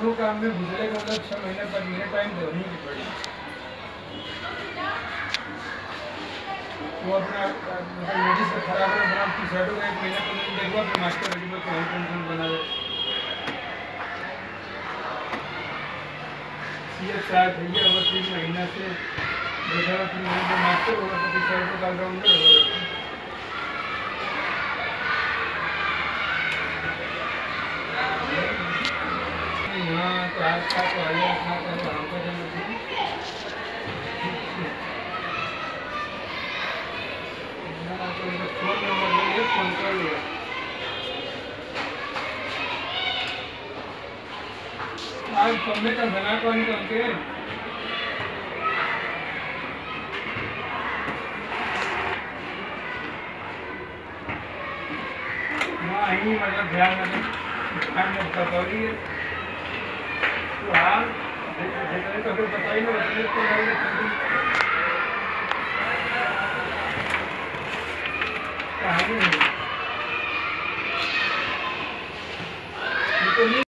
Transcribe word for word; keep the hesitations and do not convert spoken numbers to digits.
लाखों काम में गुजरे का मतलब छः महीने पर महीने टाइम देनी की पड़ी। वो अपना मतलब लेडीज का खराब है बना टी शर्ट का एक महीना तो देखो फिर मास्टर रेडी को हम टेंशन बना दे ये शायद है ये और तीन महीना से देखा तीन महीने मास्टर होगा तो टी शर्ट का ऑलराउंडर होगा। हाँ तो आज का तो आया था तो हम को जब ना तो इनका फोन नंबर ले फोन कर लिया। आज तुमने का बना कौन कौन के हाँ ही मतलब ध्यान में ध्यान में बताओगी तो हाँ तो फिर बताइए ना बताइए कहानी